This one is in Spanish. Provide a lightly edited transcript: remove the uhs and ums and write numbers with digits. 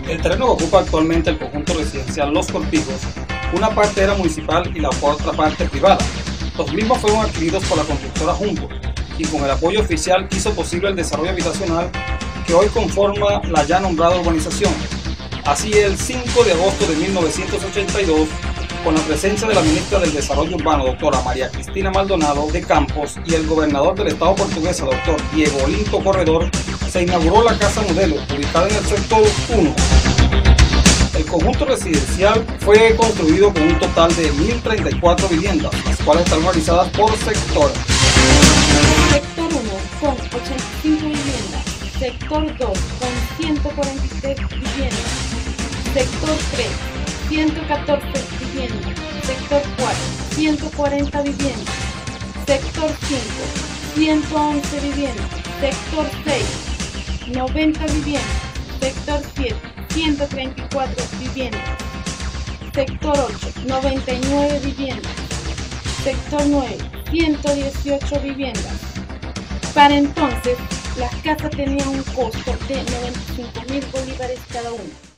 El terreno que ocupa actualmente el conjunto residencial Los Cortijos, una parte era municipal y la otra parte privada. Los mismos fueron adquiridos por la constructora Jumbo y con el apoyo oficial hizo posible el desarrollo habitacional que hoy conforma la ya nombrada urbanización. Así, el 5 de agosto de 1982, con la presencia de la ministra del Desarrollo Urbano, doctora María Cristina Maldonado de Campos, y el gobernador del estado portuguesa, doctor Diego Olinto Corredor, se inauguró la Casa Modelo, ubicada en el sector 1. El conjunto residencial fue construido con un total de 1.034 viviendas, las cuales están organizadas por sector. Sector 1 con 85 viviendas, sector 2 con 143 viviendas, sector 3 114 viviendas, sector 4 140 viviendas, sector 5 111 viviendas, sector 6 90 viviendas, sector 7 134 viviendas, sector 8 99 viviendas, sector 9 118 viviendas. Para entonces, las casas tenían un costo de 95.000 bolívares cada una.